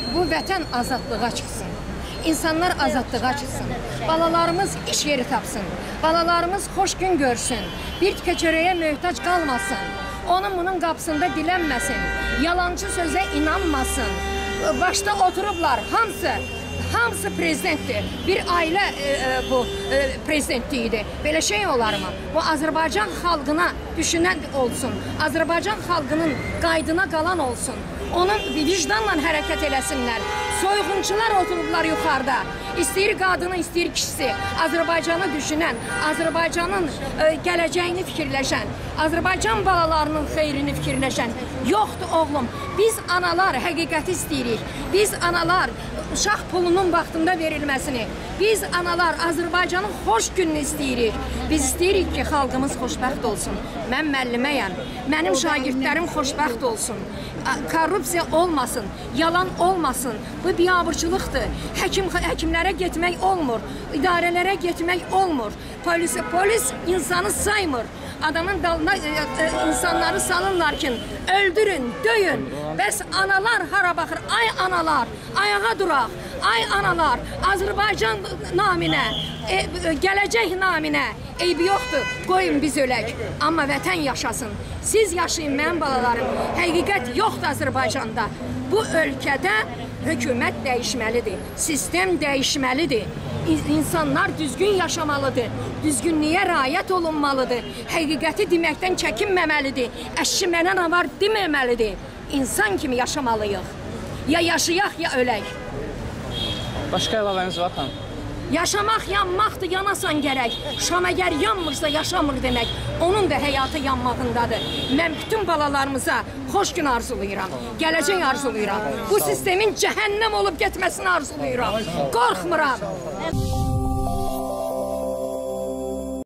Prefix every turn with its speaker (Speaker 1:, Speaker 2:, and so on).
Speaker 1: bu vətən azadlığa çıxsın. İnsanlar azadlığa çıxsın. Balalarımız iş yeri tapsın. Balalarımız xoş gün görsün. Bir tikə çörəyə möhtac qalmasın. Onun bunun qapısında dilənməsin. Yalancı sözə inanmasın. Başda oturublar hamısı prezidentdir. Bir ailə bu prezidentliyidir. Belə şey olarmı? Bu Azərbaycan xalqına düşünən olsun. Azərbaycan xalqının qaydına qalan olsun. Onun vicdanla hərəkət eləsinlər. Soyğunçular oturublar yuxarıda. İstəyir qadını, istəyir kişisi. Azərbaycanı düşünən, Azərbaycanın gələcəyini fikirləşən, Azərbaycan balalarının xeyrini fikirləşən. Yoxdur oğlum. Biz analar həqiqəti istəyirik. Biz analar uşaq pulunun vaxtında verilməsini. Biz analar Azərbaycanın xoş gününü istəyirik. Biz istəyirik ki, xalqımız xoşbəxt olsun. Mən müəlliməyəm. Mənim şagirdlərim xoşbəxt olsun. Korrupsiya olmasın, yalan olmasın. Bu biabırçılıqdır. Həkimlərə getmək olmur, idarələrə getmək olmur. Polis insanı saymır. Adamın dalına insanları salırlar ki, öldürün, döyün. Bəs analar hara baxır? Ay analar, ayağa duraq. Ay analar, Azərbaycan naminə, gələcək naminə eybi yoxdur. Qoyun biz ölək. Amma vətən yaşasın. Siz yaşayın mənim balalarım. Həqiqət yoxdur Azərbaycanda. Bu ölkədə hökumət dəyişməlidir. Sistem dəyişməlidir. İnsanlar düzgün yaşamalıdır. Düzgünlüyə riayət olunmalıdır. Həqiqəti deməkdən çəkinməməlidir. Əşi mənə nə var deməməlidir. İnsan kimi yaşamalıyıq. Ya yaşayaq, ya ölək.
Speaker 2: Başqa əlavəniz var xanım?
Speaker 1: Yaşamaq yanmaqdır, yanasan gərək. Şam əgər yanmırsa yaşamır demək. Onun da həyatı yanmağındadır. Mən bütün balalarımıza xoş gün arzulayıram. Gələcək arzulayıram. Bu sistemin cəhənnəm olub getməsini arzulayıram. Qorxmuram.